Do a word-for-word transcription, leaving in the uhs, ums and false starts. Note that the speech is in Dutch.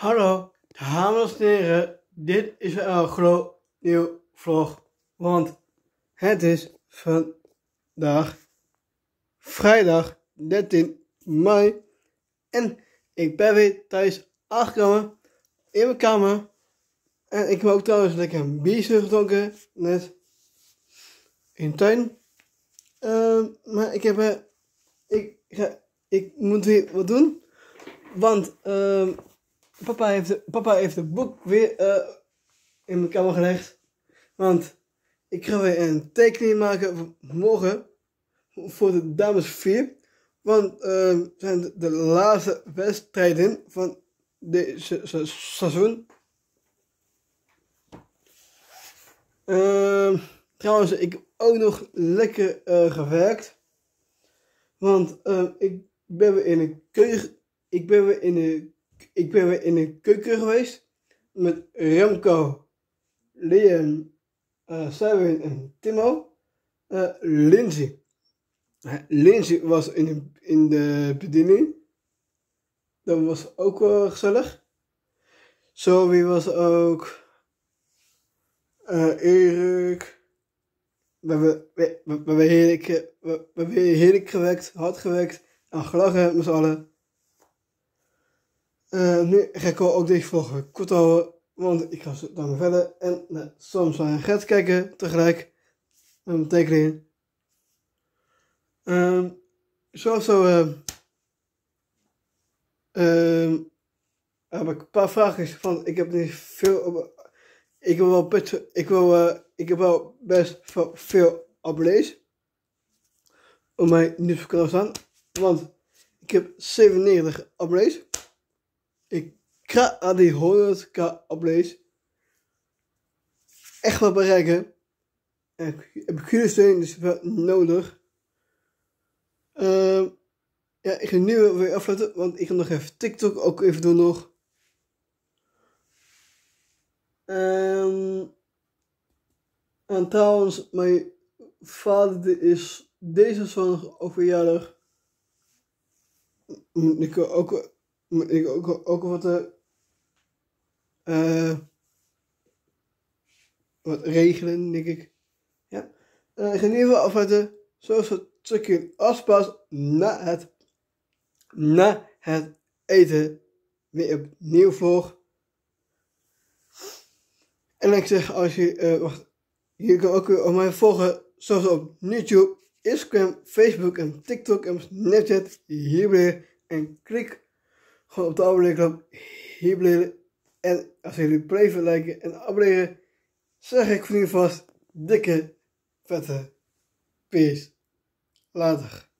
Hallo, dames en heren, dit is een gloednieuwe vlog, want het is vandaag vrijdag dertien mei en ik ben weer thuis aangekomen in mijn kamer en ik heb ook trouwens lekker een biertje gedronken net in de tuin. Uh, maar ik heb, uh, ik, ga, ik moet weer wat doen, want uh, Papa heeft, de, papa heeft het boek weer uh, in mijn kamer gelegd. Want ik ga weer een tekening maken voor morgen. Voor de dames vier. Want het uh, zijn de, de laatste wedstrijden van deze seizoen. Uh, trouwens, ik heb ook nog lekker uh, gewerkt. Want uh, ik ben weer in de keuken. Ik ben weer in de Ik ben weer in de keuken geweest met Remco, Liam, uh, Simon en Timo. Uh, Lindsay. Uh, Lindsay was in de, in de bediening. Dat was ook wel gezellig. Zo wie was ook uh, Erik. We hebben, we, we, we hebben heerlijk, we, we hebben heerlijk gewerkt, hard gewerkt en gelachen met z'n allen. Uh, nu ga ik ook deze vlog kort houden, want ik ga zo dan verder en uh, soms naar Gert kijken tegelijk met mijn tekeningen. Uh, zoals zo uh, uh, heb ik een paar vragen van. Ik heb niet veel op, ik wil wel best, ik wil uh, ik heb wel best veel abonnees op mijn nieuwe kanaal staan, want ik heb zevenennegentig abonnees. Ik ga aan die honderd k abonnees echt wel bereiken. En ik heb jullie steun, dus wel nodig. Uh, ja, ik ga nu weer afsluiten, want ik ga nog even TikTok ook even doen nog. Um, en trouwens, mijn vader is deze zondag ook verjaardag. Ik wil ook... Moet ik ook, ook wat, uh, uh, wat regelen, denk ik. Ja. Uh, ik ga in ieder geval afsluiten. Zoals het stukje afspraak na het, na het eten weer opnieuw volg. En ik zeg, als je, uh, wacht, je kan ook weer op mij volgen, zoals op YouTube, Instagram, Facebook en TikTok en Snapchat, hierbij en klik gewoon op de abonneren-knop hierbij. En als jullie blijven liken en abonneren, zeg ik voor nu vast dikke, vette peace. Later.